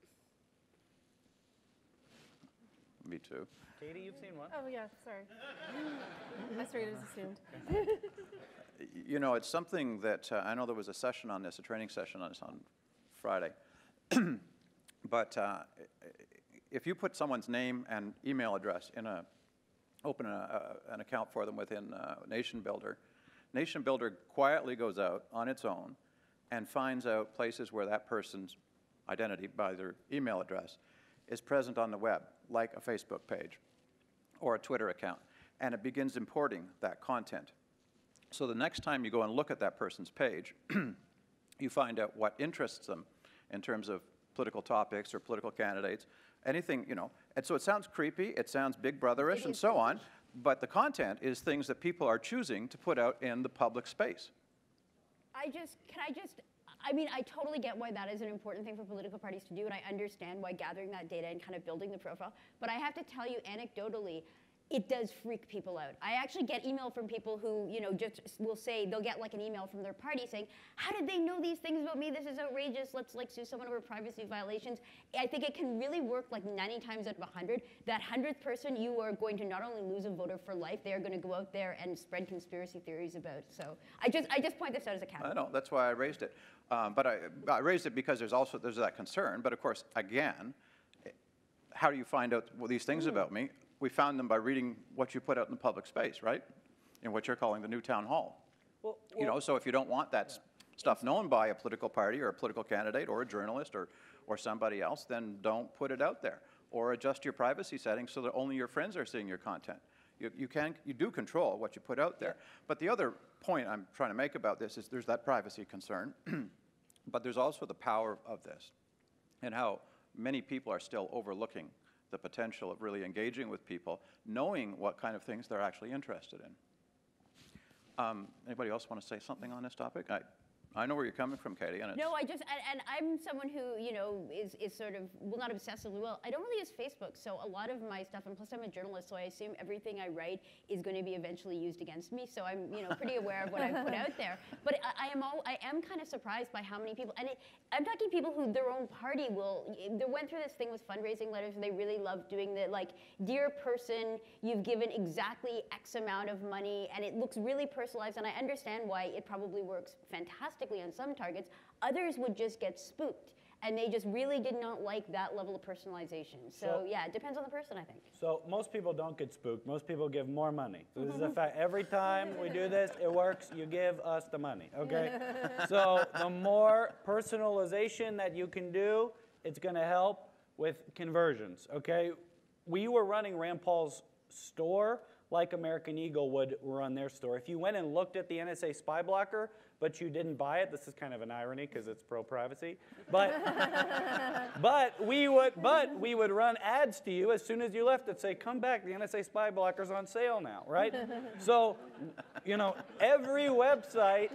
Me too. Kady, you've seen one? Oh, yeah, sorry. I sorry, it was assumed. You know, it's something that, uh, I know there was a session on this, a training session on this on Friday. But uh, if you put someone's name and email address in a, open a, a, an account for them within uh, Nation Builder, Nation Builder quietly goes out on its own and finds out places where that person's identity by their email address is present on the web, like a Facebook page or a Twitter account, and it begins importing that content. So the next time you go and look at that person's page, you find out what interests them in terms of political topics or political candidates, anything, you know. And so it sounds creepy, it sounds big brotherish and so on, but the content is things that people are choosing to put out in the public space. I just, can I just, I mean, I totally get why that is an important thing for political parties to do, and I understand why gathering that data and kind of building the profile. But I have to tell you anecdotally, it does freak people out. I actually get email from people who, you know, just will say, they'll get like an email from their party saying, how did they know these things about me? This is outrageous. Let's like sue someone over privacy violations. I think it can really work like ninety times out of one hundred. That hundredth person, you are going to not only lose a voter for life, they are going to go out there and spread conspiracy theories about. So I just, I just point this out as a caveat. I know, that's why I raised it. Um, but I, I raised it because there's also, there's that concern. But of course, again, how do you find out well, these things mm. about me? We found them by reading what you put out in the public space, right? In what you're calling the new town hall. Well, well, you know, so if you don't want that yeah. stuff known by a political party or a political candidate or a journalist or, or somebody else, then don't put it out there. Or adjust your privacy settings so that only your friends are seeing your content. You, you, can, you do control what you put out there. Yeah. But the other point I'm trying to make about this is there's that privacy concern, but there's also the power of this and how many people are still overlooking the potential of really engaging with people, knowing what kind of things they're actually interested in. Um, anybody else want to say something on this topic? I, I know where you're coming from, Kady. And no, I just, and, and I'm someone who, you know, is, is sort of, well, not obsessively well. I don't really use Facebook, so a lot of my stuff, and plus I'm a journalist, so I assume everything I write is going to be eventually used against me, so I'm, you know, pretty aware of what I put out there. But I, I am all, I am kind of surprised by how many people, and it, I'm talking people who their own party will, they went through this thing with fundraising letters, and they really love doing the, like, dear person, you've given exactly X amount of money, and it looks really personalized, and I understand why it probably works fantastically on some targets. Others would just get spooked, and they just really did not like that level of personalization. So, so yeah, it depends on the person, I think. So most people don't get spooked. Most people give more money. So this is a fact. Every time we do this, it works. You give us the money, okay? So the more personalization that you can do, it's going to help with conversions, okay? We were running Rand Paul's store like American Eagle would run their store. If you went and looked at the N S A spy blocker, but you didn't buy it. This is kind of an irony because it's pro-privacy. But, but, we would, but we would run ads to you as soon as you left that say, come back, the N S A spy blocker's on sale now, right? So, you know, every website,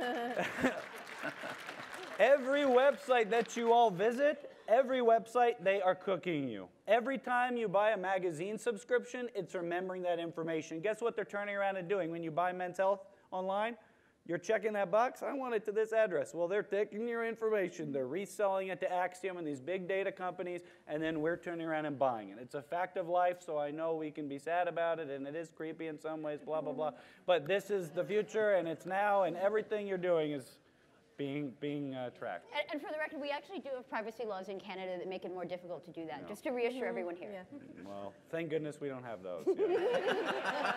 every website that you all visit, every website, they are cooking you. Every time you buy a magazine subscription, it's remembering that information. Guess what they're turning around and doing when you buy Men's Health online? You're checking that box, I want it to this address. Well, they're taking your information, they're reselling it to Axiom and these big data companies, and then we're turning around and buying it. It's a fact of life, so I know we can be sad about it, and it is creepy in some ways, blah, blah, blah. But this is the future, and it's now, and everything you're doing is being, being uh, tracked. And, and for the record, we actually do have privacy laws in Canada that make it more difficult to do that, no. just to reassure mm-hmm. everyone here. Yeah. Well, thank goodness we don't have those. Yeah.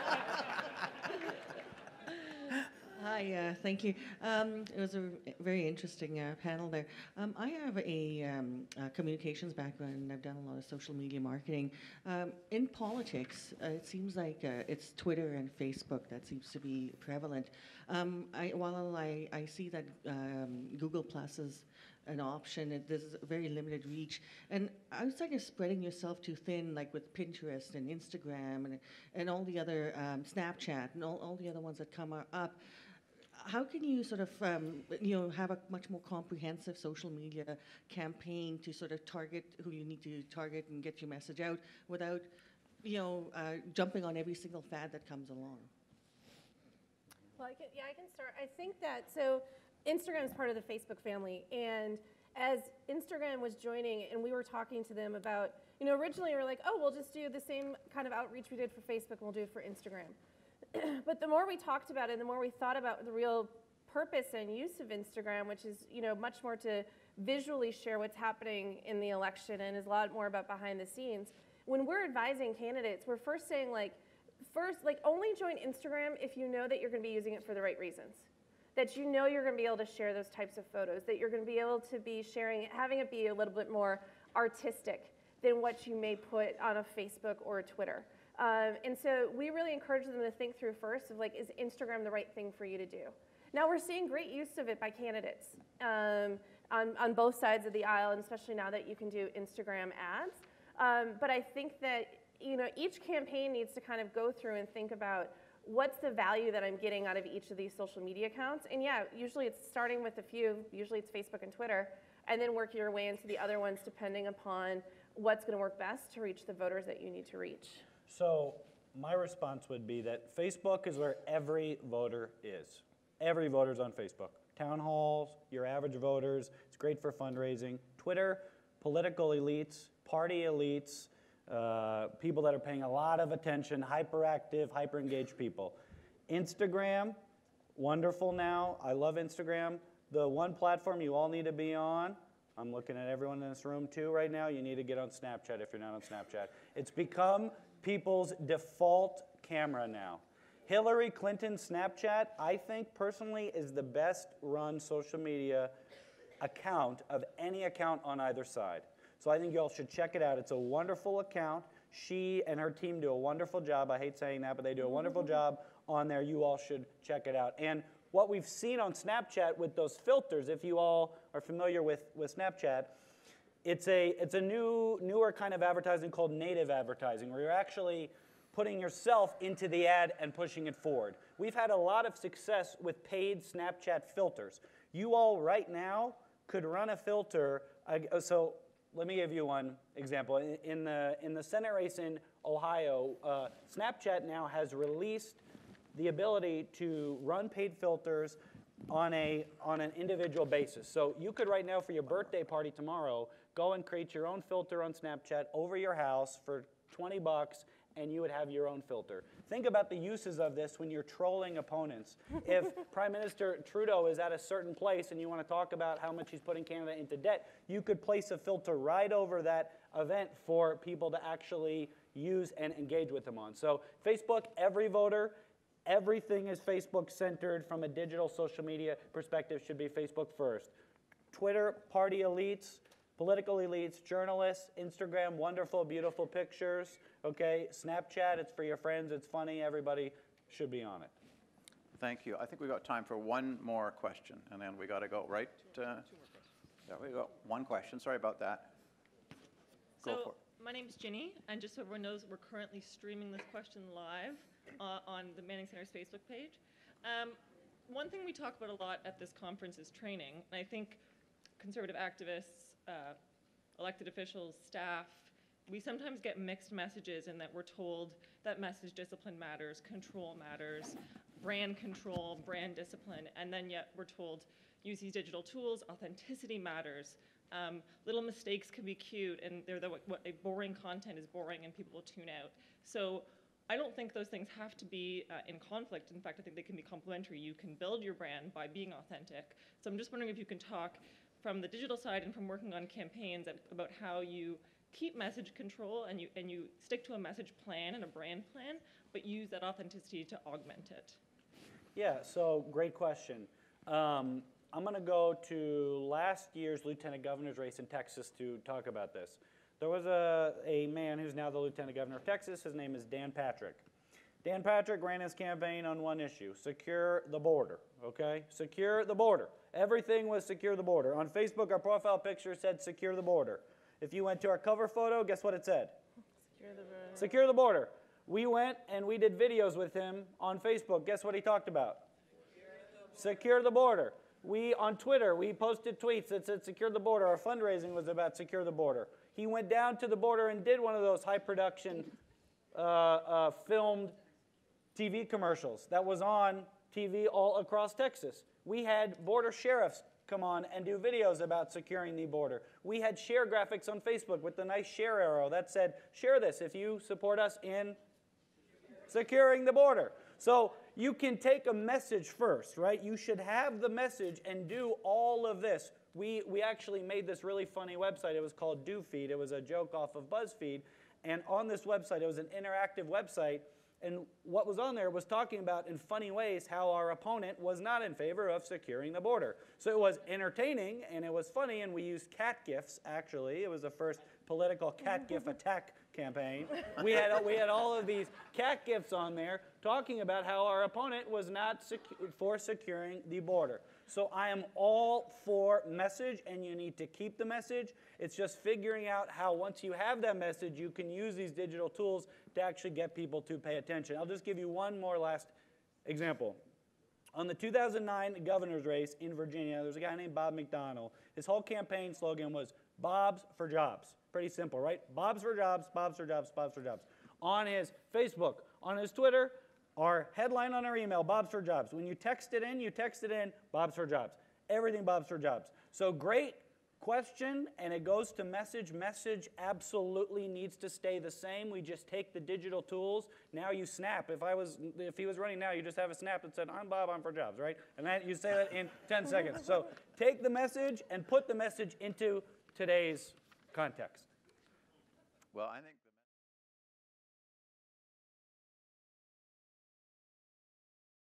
Hi, uh, thank you. Um, it was a very interesting uh, panel there. Um, I have a, um, a communications background, and I've done a lot of social media marketing. Um, in politics, uh, it seems like uh, it's Twitter and Facebook that seems to be prevalent. Um, I, while I, I see that um, Google Plus is an option, it, there's very limited reach. And outside of spreading yourself too thin, like with Pinterest and Instagram and, and all the other, um, Snapchat and all, all the other ones that come up, how can you sort of, um, you know, have a much more comprehensive social media campaign to sort of target who you need to target and get your message out without, you know, uh, jumping on every single fad that comes along? Well, I can, yeah, I can start. I think that, so Instagram is part of the Facebook family, and as Instagram was joining and we were talking to them about, you know, originally we were like, oh, we'll just do the same kind of outreach we did for Facebook and we'll do it for Instagram. But the more we talked about it, the more we thought about the real purpose and use of Instagram, which is, you know, much more to visually share what's happening in the election and is a lot more about behind the scenes. When we're advising candidates, we're first saying, like, first, like, only join Instagram if you know that you're going to be using it for the right reasons. That you know you're going to be able to share those types of photos, that you're going to be able to be sharing, having it be a little bit more artistic than what you may put on a Facebook or a Twitter. Um, and so we really encourage them to think through first of, like, is Instagram the right thing for you to do? Now we're seeing great use of it by candidates um, on, on both sides of the aisle, and especially now that you can do Instagram ads. Um, but I think that, you know, each campaign needs to kind of go through and think about what's the value that I'm getting out of each of these social media accounts. And yeah, usually it's starting with a few, usually it's Facebook and Twitter, and then work your way into the other ones depending upon what's going to work best to reach the voters that you need to reach. So my response would be that Facebook is where every voter is. Every voter's on Facebook. Town halls, your average voters, it's great for fundraising. Twitter, political elites, party elites, uh, people that are paying a lot of attention, hyperactive, hyper-engaged people. Instagram, wonderful now. I love Instagram. The one platform you all need to be on, I'm looking at everyone in this room too right now, you need to get on Snapchat if you're not on Snapchat. It's become people's default camera now. Hillary Clinton's Snapchat, I think personally, is the best run social media account of any account on either side. So I think you all should check it out. It's a wonderful account. She and her team do a wonderful job. I hate saying that, but they do a wonderful job on there. You all should check it out. And what we've seen on Snapchat with those filters, if you all are familiar with, with Snapchat, It's a, it's a new, newer kind of advertising called native advertising, where you're actually putting yourself into the ad and pushing it forward. We've had a lot of success with paid Snapchat filters. You all right now could run a filter. Uh, so let me give you one example. In, in, the, in the Senate race in Ohio, uh, Snapchat now has released the ability to run paid filters on, a, on an individual basis. So you could right now for your birthday party tomorrow, go and create your own filter on Snapchat over your house for twenty bucks, and you would have your own filter. Think about the uses of this when you're trolling opponents. If Prime Minister Trudeau is at a certain place and you want to talk about how much he's putting Canada into debt, you could place a filter right over that event for people to actually use and engage with him on. So Facebook, every voter, everything is Facebook centered from a digital social media perspective should be Facebook first. Twitter, party elites, political elites, journalists, Instagram, wonderful, beautiful pictures, okay? Snapchat, it's for your friends, it's funny, everybody should be on it. Thank you. I think we've got time for one more question, and then we got to go, right? Uh, there we go. One question. Sorry about that. Go So for it. my name's Ginny, and just so everyone knows, we're currently streaming this question live uh, on the Manning Center's Facebook page. Um, one thing we talk about a lot at this conference is training, and I think conservative activists, uh, elected officials, staff, we sometimes get mixed messages in that we're told that message discipline matters, control matters, brand control, brand discipline, and then yet we're told use these digital tools, authenticity matters. Um, little mistakes can be cute, and they're the, what, what a boring content is boring, and people will tune out. So I don't think those things have to be uh, in conflict. In fact, I think they can be complementary. You can build your brand by being authentic. So I'm just wondering if you can talk from the digital side and from working on campaigns about how you keep message control and you, and you stick to a message plan and a brand plan, but use that authenticity to augment it. Yeah, so great question. Um, I'm going to go to last year's lieutenant governor's race in Texas to talk about this. There was a, a man who's now the lieutenant governor of Texas. His name is Dan Patrick. Dan Patrick ran his campaign on one issue, secure the border, okay? Secure the border. Everything was secure the border. On Facebook, our profile picture said secure the border. If you went to our cover photo, guess what it said? Secure the border. Secure the border. We went and we did videos with him on Facebook. Guess what he talked about? Secure the border. We, on Twitter, we posted tweets that said secure the border. Our fundraising was about secure the border. He went down to the border and did one of those high production uh, uh, filmed T V commercials that was on T V all across Texas. We had border sheriffs come on and do videos about securing the border. We had share graphics on Facebook with the nice share arrow that said, share this if you support us in securing the border. So you can take a message first, right? You should have the message and do all of this. We, we actually made this really funny website. It was called Do Feed. It was a joke off of BuzzFeed. And on this website, it was an interactive website. And what was on there was talking about, in funny ways, how our opponent was not in favor of securing the border. So it was entertaining, and it was funny, and we used cat GIFs, actually. It was the first political cat GIF attack campaign. We had, we had all of these cat GIFs on there talking about how our opponent was not secu- for securing the border. So I am all for message, and you need to keep the message. It's just figuring out how, once you have that message, you can use these digital tools to actually get people to pay attention. I'll just give you one more last example. On the two thousand nine governor's race in Virginia, there was a guy named Bob McDonnell. His whole campaign slogan was Bob's for Jobs. Pretty simple, right? Bob's for Jobs, Bob's for Jobs, Bob's for Jobs. On his Facebook, on his Twitter, our headline on our email, Bob's for Jobs. When you text it in, you text it in, Bob's for Jobs. Everything Bob's for Jobs. So great question, and it goes to message. Message absolutely needs to stay the same. We just take the digital tools. Now you snap. If I was, if he was running now, you just have a snap that said, I'm Bob, I'm for Jobs, right? And then you say that in ten seconds. So take the message and put the message into today's context. Well, I think